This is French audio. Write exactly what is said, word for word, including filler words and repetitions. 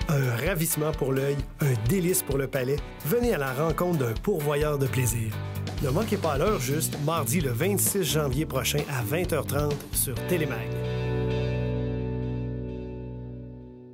Un ravissement pour l'œil, un délice pour le palais. Venez à la rencontre d'un pourvoyeur de plaisir. Ne manquez pas l'heure juste, mardi le vingt-six janvier prochain à vingt heures trente sur Télémag.